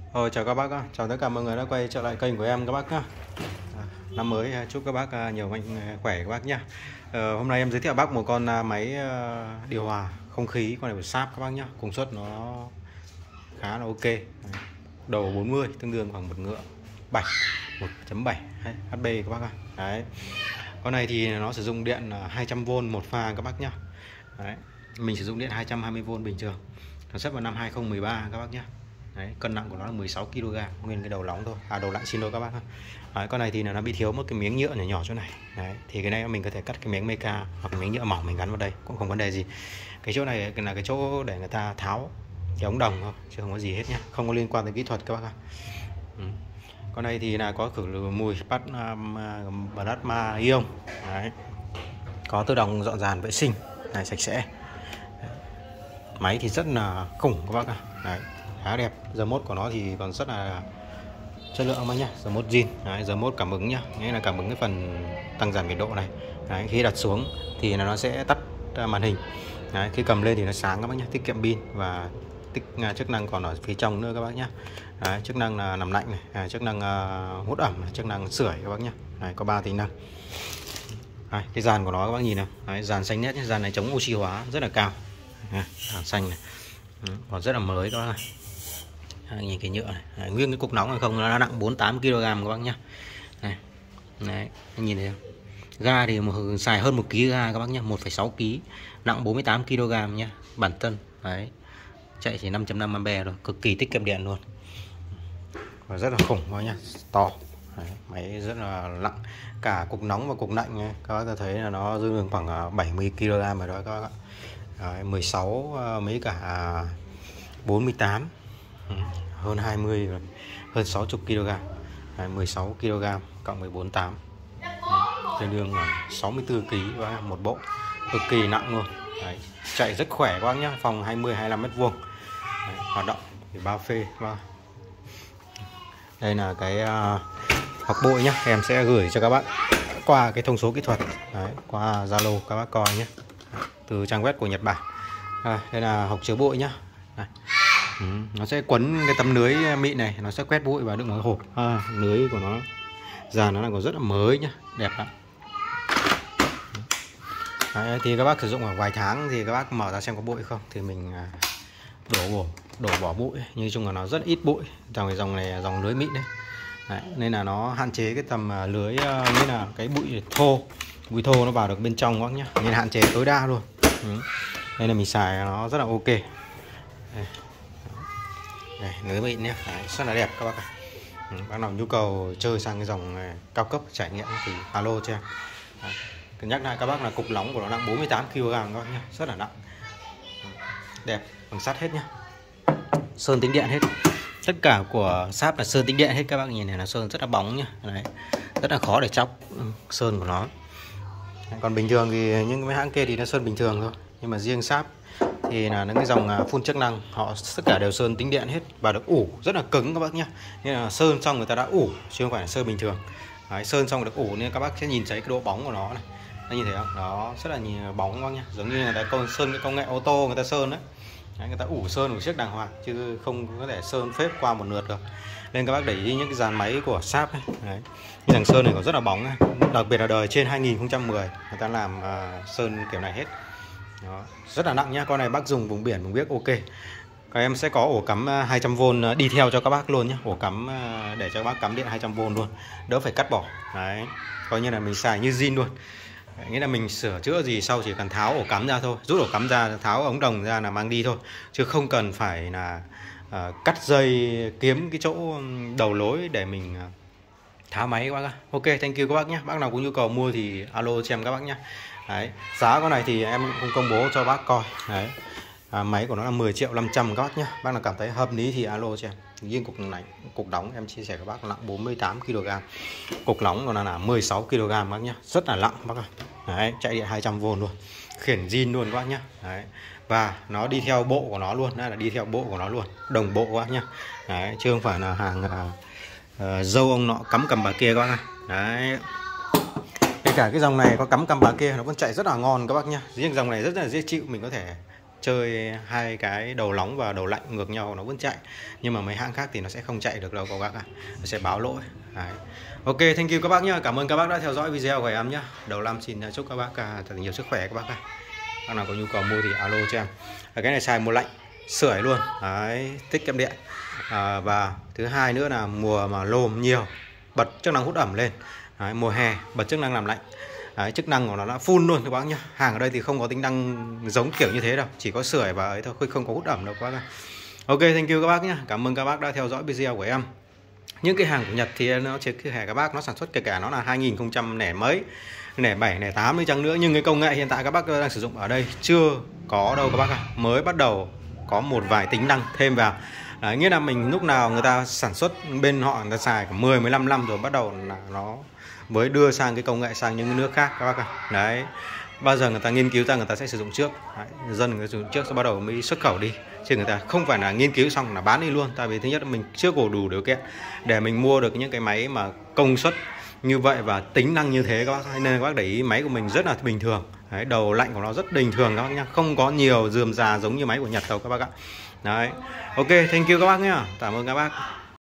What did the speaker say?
Chào các bác, chào tất cả mọi người đã quay trở lại kênh của em các bác nhá. Năm mới chúc các bác nhiều mạnh khỏe các bác nhá. Hôm nay em giới thiệu bác một con máy điều hòa không khí, con này của Sharp các bác nhá. Công suất nó khá là ok. Đầu 40 tương đương khoảng 1 ngựa 7 1.7 HP các bác ạ. Đấy. Con này thì nó sử dụng điện 200V một pha các bác nhá. Đấy. Mình sử dụng điện 220V bình thường. Nó xuất vào năm 2013 các bác nhá. Đấy, cân nặng của nó là 16 kg, nguyên cái đầu nóng thôi, đầu lạnh xin lỗi các bác. Đấy, con này thì nó bị thiếu một cái miếng nhựa nhỏ nhỏ chỗ này. Đấy, thì cái này mình có thể cắt cái miếng meca hoặc miếng nhựa mỏng mình gắn vào đây cũng không vấn đề gì. Cái chỗ này là cái chỗ để người ta tháo cái ống đồng thôi, chứ không có gì hết nhá, không có liên quan đến kỹ thuật các bác ạ. Con này thì là có khử mùi plasma ion. Đấy, có tự động dọn dàn vệ sinh này, sạch sẽ. Đấy. Máy thì rất là khủng các bác ạ. Đấy, khá đẹp. Giờ mốt của nó thì còn rất là chất lượng mà nhá. Giờ mốt zin. Đấy, giờ mốt cảm ứng nhá, nghĩa là cảm ứng cái phần tăng giảm nhiệt độ này. Đấy, khi đặt xuống thì nó sẽ tắt màn hình. Đấy, khi cầm lên thì nó sáng các bác nhá, tiết kiệm pin và chức năng còn ở phía trong nữa các bác nhá. Đấy, chức năng là làm lạnh này, chức năng hút ẩm, chức năng sưởi các bác nhá. Đấy, có 3 tính năng. Đấy, cái dàn của nó các bác nhìn nào. Đấy, dàn xanh nét nhé, dàn này chống oxy hóa rất là cao. Đấy, dàn xanh này. Còn rất là mới các bác này. Đấy, nhìn cái nhựa này. Đấy, nguyên cái cục nóng này không, nó nặng 48 kg các bác nhá. Này. Đấy, nhìn thấy không? Ga thì xài hơn 1 kg ga các bác nhá, 1,6 kg, nặng 48 kg nhá, bản thân. Đấy. Chạy chỉ 5.5 A rồi, cực kỳ tiết kiệm điện luôn. Và rất là khủng các bác nhá, to. Đấy, máy rất là nặng, cả cục nóng và cục lạnh ấy, các bác thấy là nó dư khoảng 70 kg rồi đó các bác ạ. Đấy, 16 mấy cả 48, hơn 20 rồi, hơn 60 kg. Đấy, 16 kg cộng với 48 tương đương là 64 kg và một bộ, cực kỳ nặng luôn. Đấy, chạy rất khỏe các bác nhá, phòng 20-25 m². Đấy, hoạt động thì bao phê. Đây là cái học bội nhá, em sẽ gửi cho các bác qua cái thông số kỹ thuật. Đấy, qua Zalo các bác coi nhé, từ trang web của Nhật Bản. Đây là hộc chứa bụi nhá. Nó sẽ quấn cái tấm lưới mịn này, nó sẽ quét bụi vào đựng vào hộp. Lưới của nó dàn nó là còn rất là mới nhá, đẹp lắm. Đấy, thì các bác sử dụng ở vài tháng thì các bác mở ra xem có bụi không thì mình đổ bỏ bụi, nhưng chung là nó rất ít bụi. Dòng này là dòng lưới mịn đấy. Đấy, nên là nó hạn chế cái tầm lưới, như là cái bụi thô nó vào được bên trong các bác nhá, nên hạn chế tối đa luôn. Đây là mình xài nó rất là ok. Đây, lưới mịn nhé, rất là đẹp các bác ạ. Bác nào nhu cầu chơi sang cái dòng này, cao cấp trải nghiệm thì alo cho em. Nhắc lại các bác là cục nóng của nó nặng 48 kg các bác nhá, rất là nặng. Đẹp, bằng sắt hết nhá, sơn tính điện hết. Tất cả của Sharp là sơn tính điện hết các bác, nhìn này là sơn rất là bóng nhá. Đấy, rất là khó để chóc sơn của nó. Còn bình thường thì những cái hãng kia thì nó sơn bình thường thôi, nhưng mà riêng Sharp thì là những cái dòng full chức năng họ tất cả đều sơn tính điện hết và được ủ rất là cứng các bác nhá. Nên là sơn xong người ta đã ủ chứ không phải là sơn bình thường. Đấy, sơn xong được ủ nên các bác sẽ nhìn thấy cái độ bóng của nó này. Nó nhìn thấy không? Đó, rất là nhìn bóng các bác nhá, giống như là sơn cái công nghệ ô tô người ta sơn đấy. Đấy, người ta ủ sơn một chiếc đàng hoàng chứ không có thể sơn phết qua một lượt được. Nên các bác để ý những cái dàn máy của Sharp ấy. Đấy, cái thằng sơn này có rất là bóng này. Đặc biệt là đời trên 2010 người ta làm sơn kiểu này hết. Đó, rất là nặng nhá. Con này bác dùng vùng biển vùng biếc ok. Các em sẽ có ổ cắm 200V đi theo cho các bác luôn nhé. Ổ cắm để cho các bác cắm điện 200V luôn, đỡ phải cắt bỏ. Đấy, coi như là mình xài như zin luôn. Đấy, nghĩa là mình sửa chữa gì sau chỉ cần tháo ổ cắm ra thôi, rút ổ cắm ra, tháo ống đồng ra là mang đi thôi, chứ không cần phải là cắt dây kiếm cái chỗ đầu lối để mình tháo máy các bác. Ok, thank you các bác nhé. Bác nào có nhu cầu mua thì alo cho em các bác nhé. Đấy, giá con này thì em cũng công bố cho bác coi. Đấy, máy của nó là 10.500.000 các bác nhé. Bác nào cảm thấy hợp lý thì alo cho em. Riêng cục nóng em chia sẻ các bác nặng 48 kg, cục nóng của nó là 16 kg bác nhé, rất là nặng bác ạ. Đấy, chạy điện 200V luôn, khiển zin luôn các bác nhé. Đấy, và nó đi theo bộ của nó luôn, đây là đi theo bộ của nó luôn, đồng bộ các bác nhé. Đấy, chứ không phải là hàng dâu ông nọ cắm cầm bà kia các bác ạ. Đấy, kể cả cái dòng này có cắm cầm bà kia nó vẫn chạy rất là ngon các bác nhá. Riêng dòng này rất là dễ chịu, mình có thể chơi hai cái đầu nóng và đầu lạnh ngược nhau nó vẫn chạy, nhưng mà mấy hãng khác thì nó sẽ không chạy được đâu các bác ạ, nó sẽ báo lỗi. Đấy. Ok, thank you các bác nhá, cảm ơn các bác đã theo dõi video của em nhá. Đầu năm xin chúc các bác thật nhiều sức khỏe các bác ạ. Bác nào có nhu cầu mua thì alo cho em. Cái này xài mùa lạnh, sưởi luôn. Đấy, tiết kiệm điện. Và thứ hai nữa là mùa mà lồm nhiều, bật chức năng hút ẩm lên. Đấy, mùa hè bật chức năng làm lạnh. Đấy, chức năng của nó là full luôn các bác nhá. Hàng ở đây thì không có tính năng giống kiểu như thế đâu, chỉ có sưởi và ấy thôi, không có hút ẩm đâu các bác. Ok, thank you các bác nhá. Cảm ơn các bác đã theo dõi video của em. Những cái hàng của Nhật thì nó chỉ cái các bác nó sản xuất kể cả nó là 2000 lẻ mấy, lẻ 7, lẻ 8 đi chăng nữa, nhưng cái công nghệ hiện tại các bác đang sử dụng ở đây chưa có đâu các bác ạ. Mới bắt đầu có một vài tính năng thêm vào. Đấy, nghĩa là mình lúc nào người ta sản xuất bên họ người ta xài cả 10 15 năm rồi bắt đầu là nó mới đưa sang cái công nghệ sang những nước khác các bác ạ. Đấy. Bao giờ người ta nghiên cứu ra người ta sẽ sử dụng trước. Đấy, dân người ta sử dụng trước sau bắt đầu mới xuất khẩu đi. Chứ người ta không phải là nghiên cứu xong là bán đi luôn. Tại vì thứ nhất là mình chưa đủ điều kiện để mình mua được những cái máy mà công suất như vậy và tính năng như thế các bác. Nên các bác để ý máy của mình rất là bình thường. Đấy, đầu lạnh của nó rất bình thường các bác nhá, không có nhiều rườm rà giống như máy của Nhật đâu các bác ạ. Đấy. Ok, thank you các bác nhá. Cảm ơn các bác.